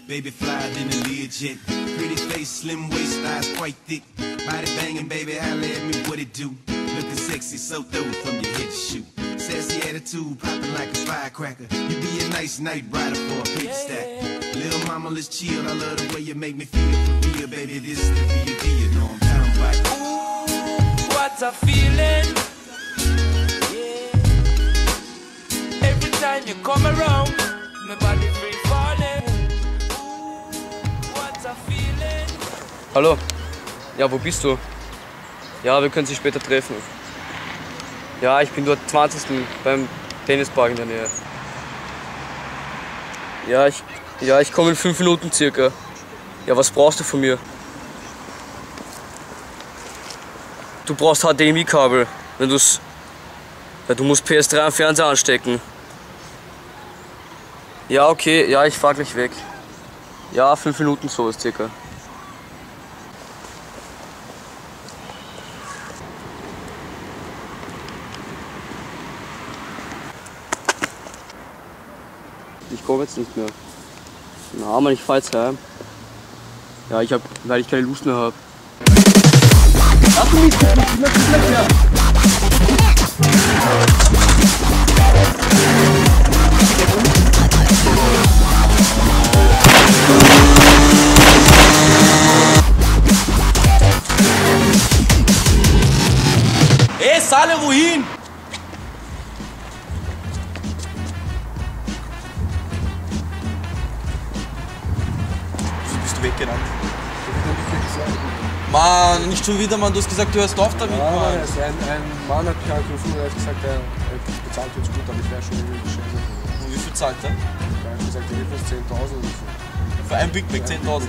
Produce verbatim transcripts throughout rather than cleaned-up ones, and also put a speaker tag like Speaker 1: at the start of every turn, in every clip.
Speaker 1: Baby fly than a Learjet. Pretty face, slim waist, eyes quite thick. Body banging, baby, holla at me, what it do? Looking sexy, so throw it from your head to shoot. Sassy attitude, popping like a firecracker. You be a nice night rider for a paper stack. Little mama, let's chill. I love the way you make me feel for real, baby. This is the real deal, you know I'm down by.
Speaker 2: Ooh, what a feeling. Yeah. Every time you come around, my body free falling. Ooh, what a feeling.
Speaker 3: Hallo? Ja, wo bist du? Ja, wir können sich später treffen. Ja, ich bin dort zwanzigsten beim Tennispark in der Nähe. Ja, ich, ja, ich komme in fünf Minuten circa. Ja, was brauchst du von mir? Du brauchst H D M I-Kabel, wenn du's. Ja, du musst P S drei am Fernseher anstecken. Ja, okay, ja, ich fahr gleich weg. Ja, fünf Minuten so ist circa. Ich komme jetzt nicht mehr. Na, Mann, ich fahr jetzt heim. Ja, ich hab, weil ich keine Lust mehr hab. Lass mich nicht, ich möchte nicht mehr.
Speaker 4: Ey, Saleh, wohin? Bist du weggerannt? Mann, nicht schon wieder, Mann. Du hast gesagt, du hörst auf damit,
Speaker 5: ja,
Speaker 4: Mann.
Speaker 5: Also ein, ein Mann hat mich angerufen und er hat gesagt, er, er bezahlt jetzt gut, aber ich wäre schon irgendwie geschädigt.
Speaker 4: Und wie viel zahlt er?
Speaker 5: Er hat gesagt, er gibt uns zehntausend oder so.
Speaker 4: Für ein Big Mac zehntausend?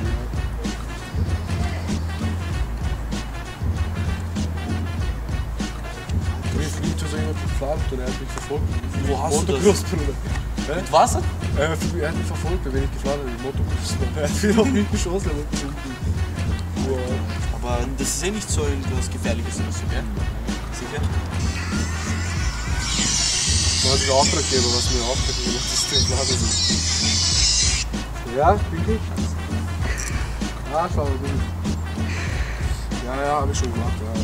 Speaker 5: Mir fliegt schon so jemand gefragt und er hat mich verfolgt.
Speaker 4: Wo hast du das?
Speaker 5: Motocross, Bruder.
Speaker 4: Mit was?
Speaker 5: Er, er hat mich verfolgt, wenn ich gefragt habe, Motocross. Er hat mich auf mich geschossen, er wollte mich.
Speaker 4: Aber das ist eh nicht so irgendwas Gefährliches oder so, gell? Sicher?
Speaker 5: Das war der Auftraggeber, was mir Auftraggeber macht, das ist der klar, das ist. Ja, wirklich? Ja, schau, gut. Ja, ja, hab ich schon gemacht, ja.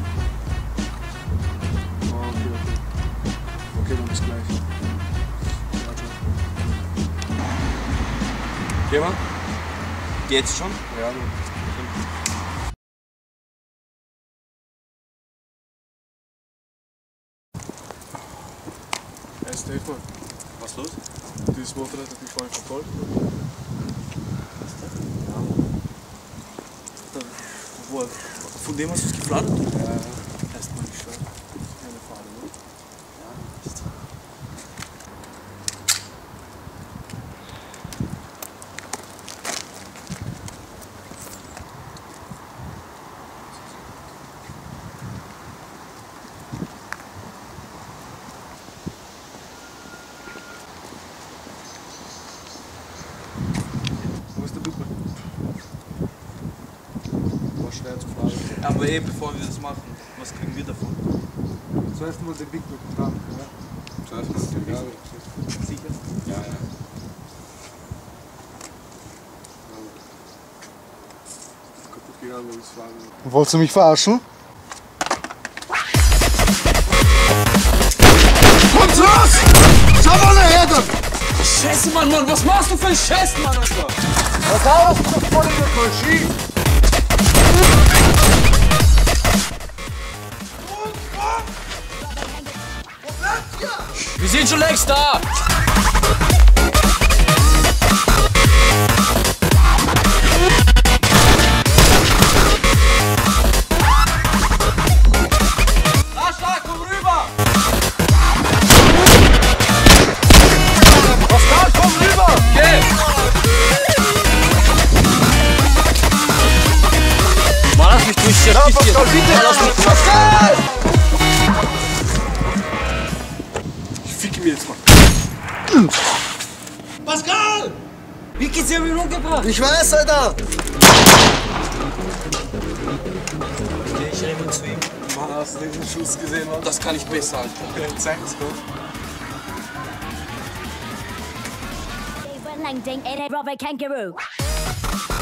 Speaker 5: Oh, okay, okay. Okay, dann bis gleich. Ja, ciao. Geh mal?
Speaker 4: Jetzt schon?
Speaker 5: Ja, Mann. Hey Stefan,
Speaker 4: Was ist los?
Speaker 5: dieses Motorrad hat mich vorhin verfolgt.
Speaker 4: Ja. Wo, von dem hast du es geflattert?
Speaker 5: Ja, ja.
Speaker 4: Erstmal nicht schön.
Speaker 5: Keine Fahne, ne?
Speaker 4: Ja, ist.
Speaker 5: Wo ist der Big Mac? War schwer zu fragen.
Speaker 4: Aber eh, bevor wir das machen, was kriegen wir davon?
Speaker 5: Zuerst mal den Big Mac fragen, ja? Zuerst mal den Big Mac.
Speaker 4: Sicher?
Speaker 5: Ja, ja. Kaputt gegangen, wenn ich es fragen. Wolltest du mich verarschen? Komm's raus! Schau mal her, dann!
Speaker 3: Scheiße, Mann, Mann, was machst du für einen Scheiß, Mann, Alter?
Speaker 5: Was hast du voll in der Maschine?
Speaker 3: Wir sind schon längst da!
Speaker 4: Rascha, komm rüber!
Speaker 3: Pascal, komm rüber! Geh! Mann, lass mich durch, ja, Pascal, bitte! Lass mich, Pascal!
Speaker 5: Ich ficke mir jetzt mal.
Speaker 4: Pascal!
Speaker 3: Wie geht's dir mit umgebracht?
Speaker 5: Ich weiß, Alter!
Speaker 4: Ich renne zu ihm.
Speaker 5: Mann, hast du den Schuss gesehen, Mann?
Speaker 4: Das kann ich besser, Alter.
Speaker 5: Okay, zeig es, komm.
Speaker 6: Ding, ding, in a rubber kangaroo.